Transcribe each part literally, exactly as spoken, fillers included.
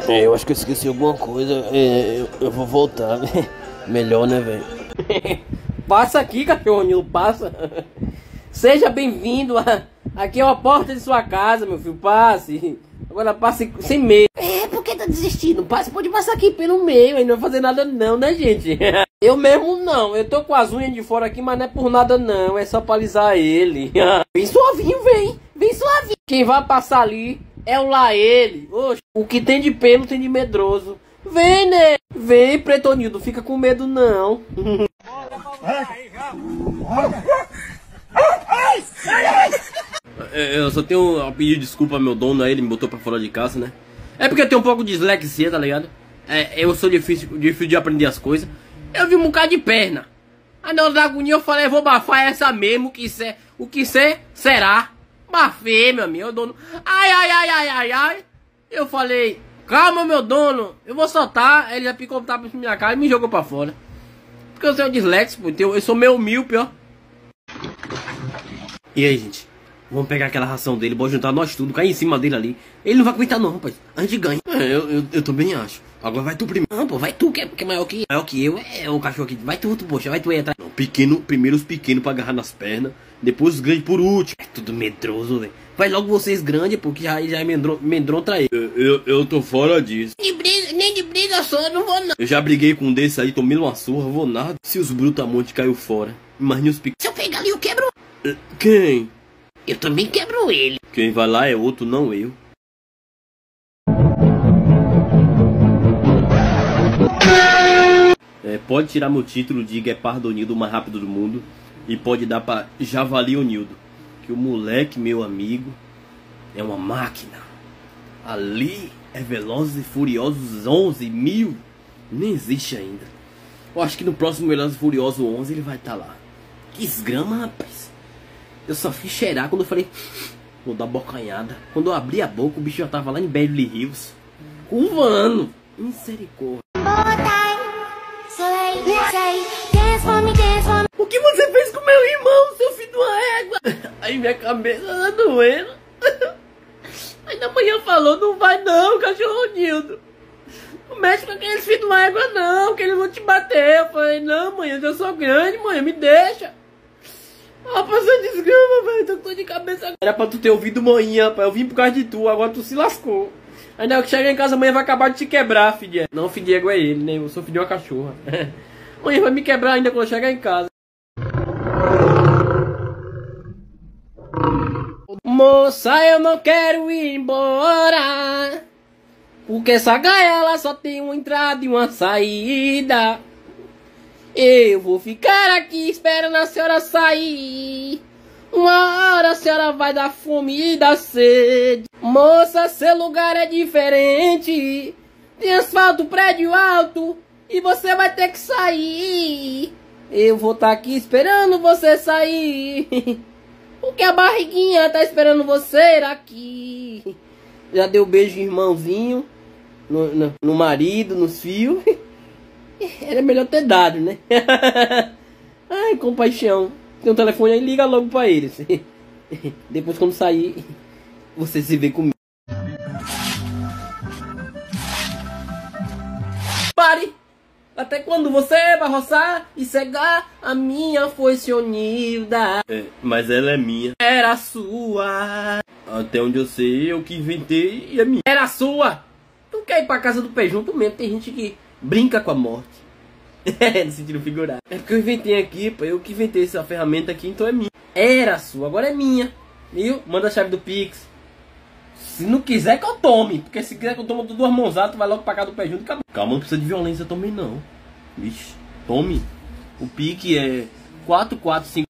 É, eu acho que eu esqueci alguma coisa. É, eu, eu vou voltar. Melhor, né, velho? Passa aqui, cachorrinho, passa. Seja bem-vindo. A... Aqui é a porta de sua casa, meu filho. Passe. Agora passe sem medo. É, por que tá desistindo? Passe, pode passar aqui pelo meio. Aí não vai fazer nada não, né, gente? Eu mesmo não. Eu tô com as unhas de fora aqui, mas não é por nada não. É só pra alisar ele. Vem suavinho, vem. Vem suavinho. Quem vai passar ali é o lá ele. Oxe, o que tem de pelo tem de medroso. Vem, né? Vem, Pretonildo. Fica com medo não. Eu só tenho a pedir desculpa ao meu dono, aí ele me botou pra fora de casa, né? É porque eu tenho um pouco de dislexia, tá ligado? É, eu sou difícil, difícil de aprender as coisas. Eu vi um bocado de perna. Aí na hora da agonia eu falei, eu vou bafar essa mesmo, o que ser, o que ser, será. Bafei, meu amigo, o dono. Ai, ai, ai, ai, ai, ai. Eu falei, calma, meu dono, eu vou soltar. Ele já picou o tapa na minha cara e me jogou pra fora. Porque eu sou disléxico, então eu sou meio míope, ó. E aí, gente? Vamos pegar aquela ração dele, bora juntar nós tudo, cair em cima dele ali. Ele não vai aguentar não, rapaz. A gente ganha. É, eu, eu, eu também acho. Agora vai tu primeiro. Não, pô, vai tu, que é, que é maior que maior que eu. É o cachorro aqui. Vai tu, tu, poxa, vai tu aí atrás. Não, pequeno, primeiro os pequenos pra agarrar nas pernas. Depois os grandes por último. É tudo medroso, velho. Vai logo vocês grandes, porque já, já é mendrontra aí. Eu, eu, eu tô fora disso. De briga, nem de briga só, eu não vou não. Eu já briguei com um desse aí, tomei uma surra, vou nada. Se os brutamontes caiu fora. Imagina os pequenos. Se eu pegar ali, eu quebro. Quem? Eu também quebro ele. Quem vai lá é outro, não eu. É, pode tirar meu título de Guepardo Onildo, o mais rápido do mundo. E pode dar pra Javali Onildo. Que o moleque, meu amigo, é uma máquina. Ali é Velozes e Furiosos onze mil. Nem existe ainda. Eu acho que no próximo Velozes e Furiosos onze ele vai estar lá. Que esgrama, rapaz. Eu só fiz cheirar quando eu falei, vou dar bocanhada. Quando eu abri a boca, o bicho já tava lá em Beverly Hills, curvando. Misericórdia. O que você fez com meu irmão, seu filho de uma égua? Aí minha cabeça tá doendo. Aí da manhã falou, não vai não, cachorro Nildo. Não mexe com aqueles filhos de uma égua não, que eles vão te bater. Eu falei, não mãe, eu sou grande, mãe, me deixa. Ah, passou desgrama, velho, tô com dor de cabeça agora. Era pra tu ter ouvido manhã, rapaz, eu vim por causa de tu, agora tu se lascou. Ainda que chegar em casa amanhã vai acabar de te quebrar, filho. Não, o Diego é ele, né, eu sou filho de uma cachorra. Amanhã vai me quebrar ainda quando eu chegar em casa. Moça, eu não quero ir embora, porque essa gaiola só tem uma entrada e uma saída. Eu vou ficar aqui esperando a senhora sair. Uma hora a senhora vai dar fome e dar sede. Moça, seu lugar é diferente. Tem asfalto, prédio alto, e você vai ter que sair. Eu vou estar aqui esperando você sair, porque a barriguinha tá esperando você aqui. Já deu beijo, irmãozinho, no, no, no marido, nos fios. Era melhor ter dado, né? Ai, compaixão. Tem um telefone aí, liga logo pra eles. Depois quando sair, você se vê comigo. Pare! Até quando você vai roçar e cegar a minha foice Onilda? É, mas ela é minha. Era sua. Até onde eu sei, eu que inventei e é minha. Era sua! Tu quer ir pra casa do pé junto mesmo? Tem gente que brinca com a morte. É, no sentido figurado. É porque eu inventei aqui, pô. Eu que inventei essa ferramenta aqui, então é minha. Era sua, agora é minha. Viu? Manda a chave do Pix. Se não quiser que eu tome. Porque se quiser que eu tome duas mãozadas, tu vai logo pra cá do pé junto e acabou. Calma, não precisa de violência também não. Vixe, tome. O Pix é quatro quatro cinco.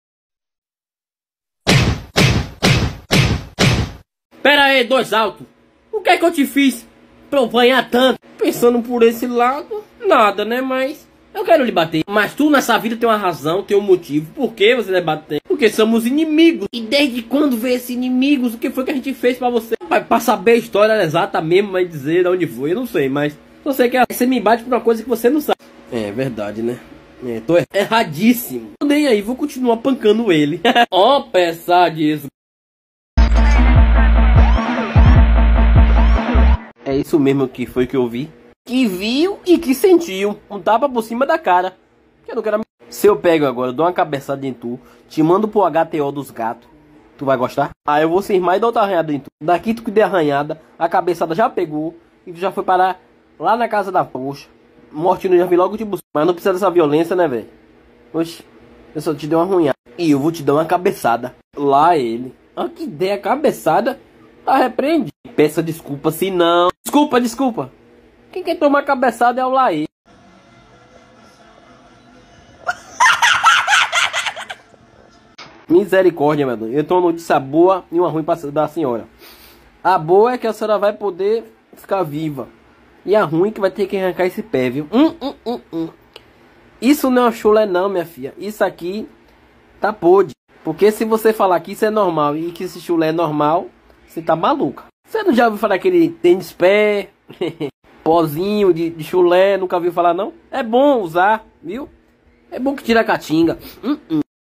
Pera aí, dois altos. O que é que eu te fiz pra eu apanhar tanto? Pensando por esse lado, nada, né? Mas eu quero lhe bater. Mas tu nessa vida tem uma razão, tem um motivo. Por que você deve bater? Porque somos inimigos. E desde quando veio esse inimigos? O que foi que a gente fez pra você? Pra saber a história exata mesmo, vai dizer de onde foi, eu não sei. Mas eu sei que você me bate por uma coisa que você não sabe. É verdade, né? É, tô erradíssimo. Tô nem aí, vou continuar pancando ele. Ó, peça disso. É isso mesmo que foi que eu vi. Que viu e que sentiu. Um tapa por cima da cara. Que eu não quero... Se eu pego agora, dou uma cabeçada em tu, te mando pro H T O dos gatos, tu vai gostar? Aí eu vou ser mais e dar outra arranhada em tu. Daqui tu que der arranhada, a cabeçada já pegou e tu já foi parar lá na casa da poxa. Morte no já vi logo te buscar. Mas não precisa dessa violência, né, velho? Oxe, eu só te dei uma arranhada. E eu vou te dar uma cabeçada. Lá ele. Ah, que ideia, cabeçada. Tá repreendido. Peça desculpa se não. Desculpa, desculpa. Quem quer tomar cabeçada é o Laê. Misericórdia, meu Deus. Eu tenho uma notícia boa e uma ruim pra da senhora. A boa é que a senhora vai poder ficar viva. E a ruim é que vai ter que arrancar esse pé, viu? Hum, hum, hum, hum. Isso não é um chulé não, minha filha. Isso aqui tá podre. Porque se você falar que isso é normal e que esse chulé é normal, você tá maluca. Você não já ouviu falar aquele tênis pé, pozinho de, de chulé? Nunca ouviu falar não? É bom usar, viu? É bom que tira a catinga. Hum, hum.